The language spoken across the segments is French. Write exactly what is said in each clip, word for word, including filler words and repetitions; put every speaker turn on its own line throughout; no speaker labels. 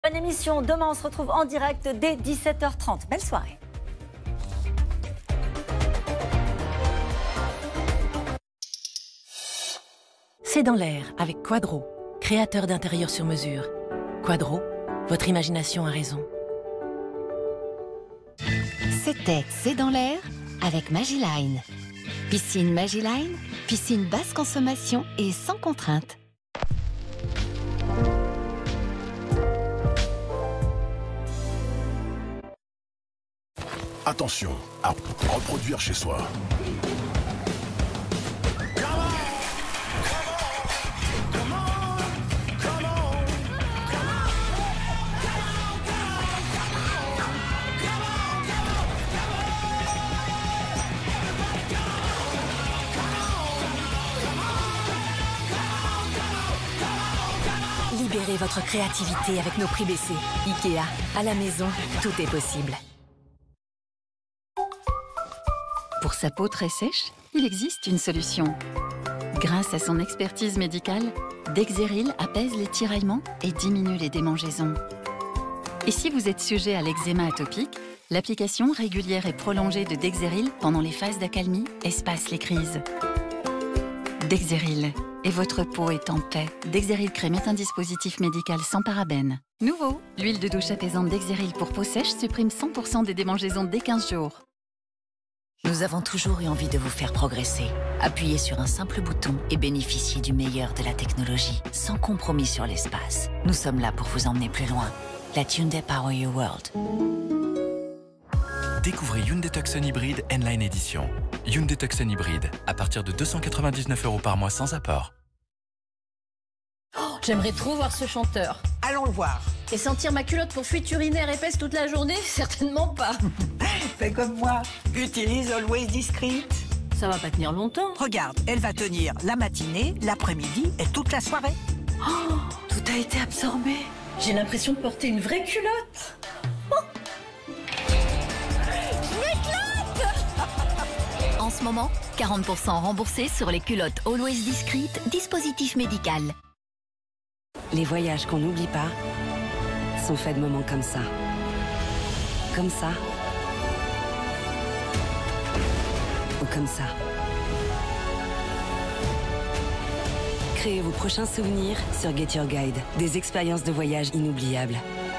Bonne émission, demain on se retrouve en direct dès dix-sept heures trente. Belle soirée.
C'est dans l'air avec Quadro, créateur d'intérieur sur mesure. Quadro, votre imagination a raison.
C'était C'est dans l'air avec Magiline. Piscine Magiline, piscine basse consommation et sans contrainte.
Attention à reproduire chez soi.
Libérez votre créativité avec nos prix baissés. Ikea, à la maison, tout est possible.
Pour sa peau très sèche, il existe une solution. Grâce à son expertise médicale, Dexeril apaise les tiraillements et diminue les démangeaisons. Et si vous êtes sujet à l'eczéma atopique, l'application régulière et prolongée de Dexeril pendant les phases d'accalmie espace les crises. Dexeril. Et votre peau est en paix. Dexeril Crème est un dispositif médical sans parabènes. Nouveau, l'huile de douche apaisante Dexeril pour peau sèche supprime cent pour cent des démangeaisons dès quinze jours.
Nous avons toujours eu envie de vous faire progresser. Appuyez sur un simple bouton et bénéficiez du meilleur de la technologie, sans compromis sur l'espace. Nous sommes là pour vous emmener plus loin. Let Hyundai Power Your World.
Découvrez Hyundai Tucson Hybrid N-Line Edition. Hyundai Tucson Hybrid, à partir de deux cent quatre-vingt-dix-neuf euros par mois sans apport.
Oh, j'aimerais trop voir ce chanteur.
Allons le voir.
Et sentir ma culotte pour fuite urinaire épaisse toute la journée? Certainement pas.
Fais comme moi. Utilise Always Discreet.
Ça va pas tenir longtemps.
Regarde, elle va tenir la matinée, l'après-midi et toute la soirée.
Oh, tout a été absorbé. J'ai l'impression de porter une vraie culotte.
En ce moment, quarante pour cent remboursés sur les culottes Always Discreet, dispositif médical.
Les voyages qu'on n'oublie pas sont faits de moments comme ça. Comme ça. Ou comme ça. Créez vos prochains souvenirs sur Get Your Guide. Des expériences de voyage inoubliables.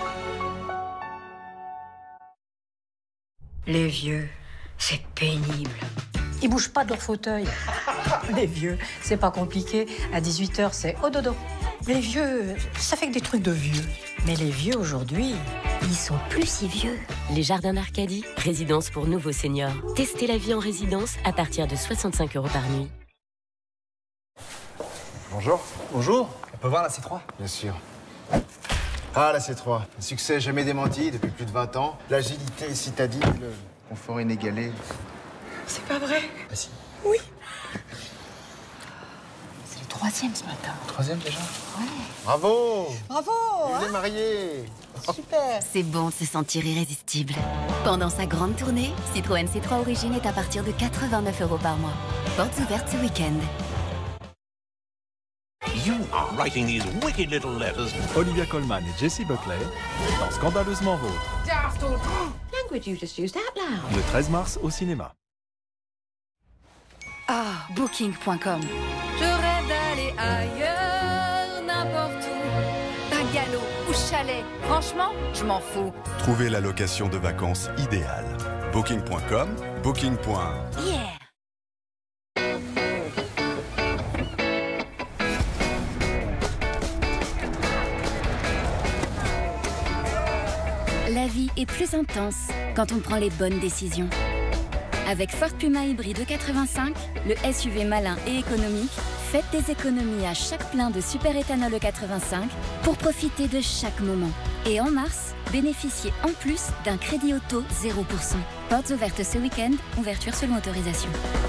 Les vieux, c'est pénible. Ils bougent pas de leur fauteuil. Les vieux, c'est pas compliqué. À dix-huit heures, c'est au dodo. Les vieux, ça fait que des trucs de vieux. Mais les vieux aujourd'hui, ils sont plus si vieux.
Les Jardins d'Arcadie, résidence pour nouveaux seniors. Testez la vie en résidence à partir de soixante-cinq euros par nuit.
Bonjour.
Bonjour. On peut voir la C trois?
Bien sûr. Ah, la C trois. Un succès jamais démenti depuis plus de vingt ans. L'agilité citadine, le confort inégalé.
C'est pas vrai?
Ah si.
Oui. C'est le troisième ce matin.
Troisième déjà?
Ouais.
Bravo.
Bravo.
Vous êtes mariés.
Super.
C'est bon de se sentir irrésistible. Pendant sa grande tournée, Citroën C trois Origine est à partir de quatre-vingt-neuf euros par mois. Portes ouvertes ce week-end.
You are writing these wicked little letters.
Olivia Colman et Jessie Buckley dans Scandaleusement Vôtre.
Language you just used out loud.
Le treize mars au cinéma.
Ah, booking point com.
Je rêve d'aller ailleurs, n'importe où.
Bungalow ou chalet, franchement, je m'en fous.
Trouvez la location de vacances idéale. booking point com, booking.
Yeah. La vie est plus intense quand on prend les bonnes décisions. Avec Ford Puma hybride E quatre-vingt-cinq, le S U V malin et économique, faites des économies à chaque plein de super éthanol E quatre-vingt-cinq pour profiter de chaque moment. Et en mars, bénéficiez en plus d'un crédit auto zéro pour cent. Portes ouvertes ce week-end, ouverture selon autorisation.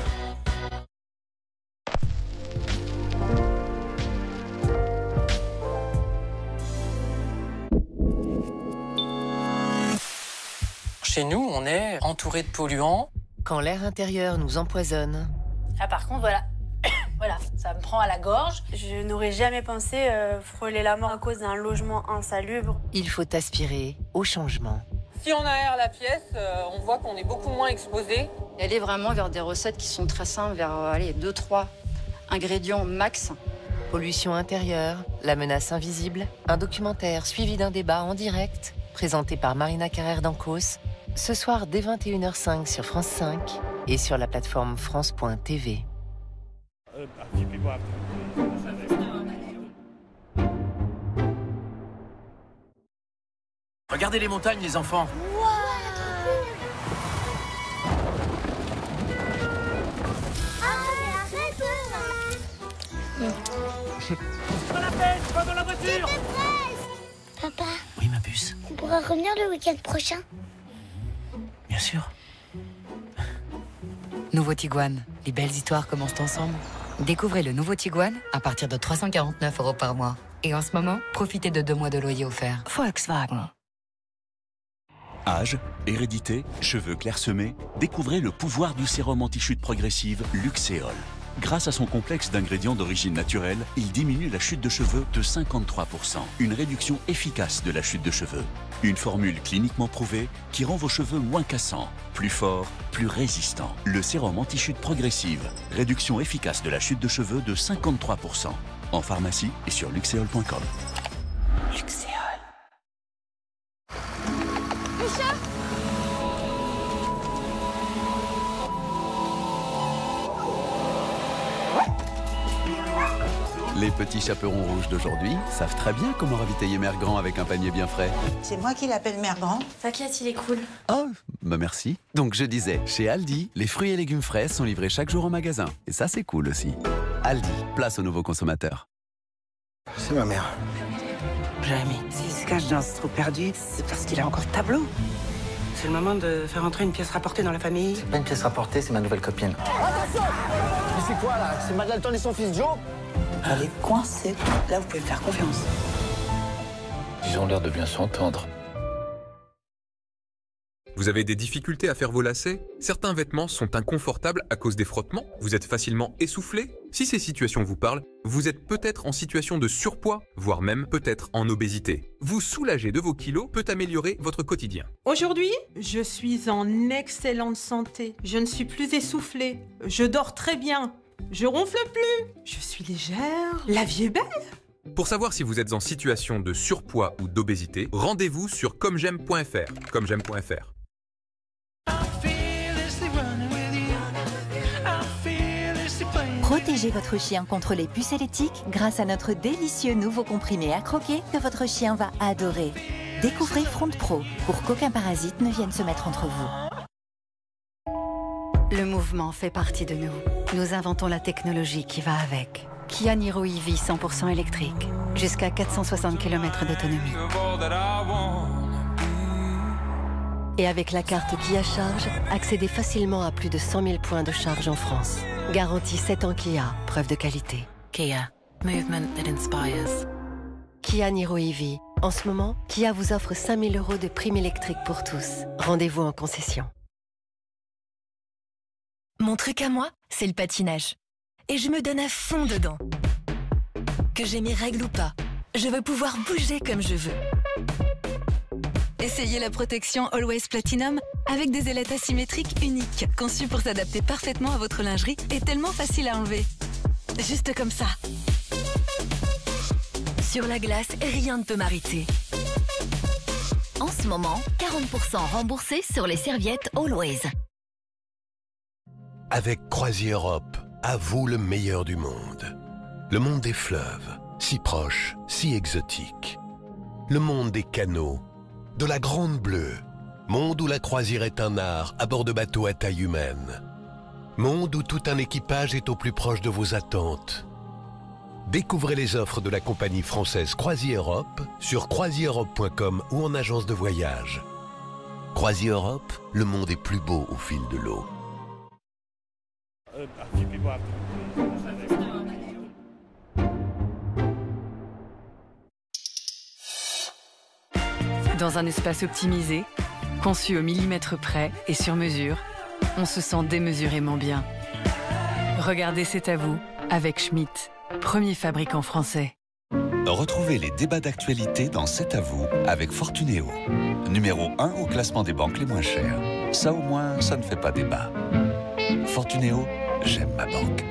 Chez nous, on est entouré de polluants.
Quand l'air intérieur nous empoisonne.
Ah, par contre, voilà.
Voilà, ça me prend à la gorge.
Je n'aurais jamais pensé euh, frôler la mort à cause d'un logement insalubre.
Il faut aspirer au changement.
Si on aère la pièce, euh, on voit qu'on est beaucoup moins exposé.
Aller vraiment vers des recettes qui sont très simples, vers allez, deux trois ingrédients max.
Pollution intérieure, la menace invisible, un documentaire suivi d'un débat en direct, présenté par Marina Carrère d'Ancos, ce soir dès vingt et une heures cinq sur France cinq et sur la plateforme France point T V.
Regardez les montagnes, les enfants.
Pas la peine, pas dans la voiture.
Papa.
Oui, ma puce.
On pourra revenir le week-end prochain.
Bien sûr.
Nouveau Tiguan, les belles histoires commencent ensemble. Découvrez le nouveau Tiguan à partir de trois cent quarante-neuf euros par mois. Et en ce moment, profitez de deux mois de loyer offert. Volkswagen.
Âge, hérédité, cheveux clairsemés, découvrez le pouvoir du sérum anti-chute progressive Luxéol. Grâce à son complexe d'ingrédients d'origine naturelle, il diminue la chute de cheveux de cinquante-trois pour cent. Une réduction efficace de la chute de cheveux. Une formule cliniquement prouvée qui rend vos cheveux moins cassants, plus forts, plus résistants. Le sérum anti-chute progressive. Réduction efficace de la chute de cheveux de cinquante-trois pour cent. En pharmacie et sur luxéol point com.
Luxéol.
Les petits chaperons rouges d'aujourd'hui savent très bien comment ravitailler Mère Grand avec un panier bien frais.
C'est moi qui l'appelle Mère Grand.
T'inquiète, il est cool.
Oh, bah merci. Donc je disais, chez Aldi, les fruits et légumes frais sont livrés chaque jour en magasin. Et ça, c'est cool aussi. Aldi, place aux nouveaux consommateurs.
C'est ma mère.
Jérémy, s'il se cache dans ce trou perdu, c'est parce qu'il a encore le tableau. C'est le moment de faire entrer une pièce rapportée dans la famille.
C'est pas une pièce rapportée, c'est ma nouvelle copine.
Attention! Mais c'est quoi là? C'est Madalton et son fils Joe?
Elle est coincée. Là, vous pouvez me faire confiance.
Ils ont l'air de bien s'entendre.
Vous avez des difficultés à faire vos lacets? Certains vêtements sont inconfortables à cause des frottements? Vous êtes facilement essoufflé? Si ces situations vous parlent, vous êtes peut-être en situation de surpoids, voire même peut-être en obésité. Vous soulager de vos kilos peut améliorer votre quotidien.
Aujourd'hui, je suis en excellente santé. Je ne suis plus essoufflée. Je dors très bien. Je ronfle plus. Je suis légère. La vie est belle.
Pour savoir si vous êtes en situation de surpoids ou d'obésité, rendez-vous sur comme j'aime point f r. comme j'aime point f r.
Protégez votre chien contre les puces et les tiques grâce à notre délicieux nouveau comprimé à croquer que votre chien va adorer. Découvrez Front Pro pour qu'aucun parasite ne vienne se mettre entre vous.
Le mouvement fait partie de nous. Nous inventons la technologie qui va avec. Kia Niro E V cent pour cent électrique. Jusqu'à quatre cent soixante kilomètres d'autonomie.
Et avec la carte Kia Charge, accédez facilement à plus de cent mille points de charge en France. Garantie sept ans Kia, preuve de qualité.
Kia, movement that inspires.
Kia Niro E V. En ce moment, Kia vous offre cinq mille euros de prime électrique pour tous. Rendez-vous en concession.
Mon truc à moi, c'est le patinage. Et je me donne à fond dedans. Que j'ai mes règles ou pas, je veux pouvoir bouger comme je veux. Essayez la protection Always Platinum avec des ailettes asymétriques uniques, conçues pour s'adapter parfaitement à votre lingerie et tellement facile à enlever. Juste comme ça. Sur la glace, rien ne peut m'arrêter.
En ce moment, quarante pour cent remboursés sur les serviettes Always.
Avec Croisière Europe, à vous le meilleur du monde. Le monde des fleuves, si proche, si exotique. Le monde des canaux, de la Grande Bleue. Monde où la croisière est un art à bord de bateaux à taille humaine. Monde où tout un équipage est au plus proche de vos attentes. Découvrez les offres de la compagnie française Croisière Europe sur croisière europe point com ou en agence de voyage. Croisière Europe, le monde est plus beau au fil de l'eau.
Dans un espace optimisé, conçu au millimètre près et sur mesure, on se sent démesurément bien. Regardez, c'est à vous, Avec Schmitt, premier fabricant français.
Retrouvez les débats d'actualité dans C'est à vous avec Fortunéo. Numéro un au classement des banques les moins chères. Ça au moins, ça ne fait pas débat. Fortunéo, j'aime ma banque.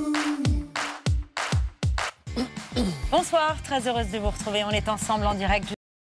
Bonsoir, très heureuse de vous retrouver. On est ensemble en direct.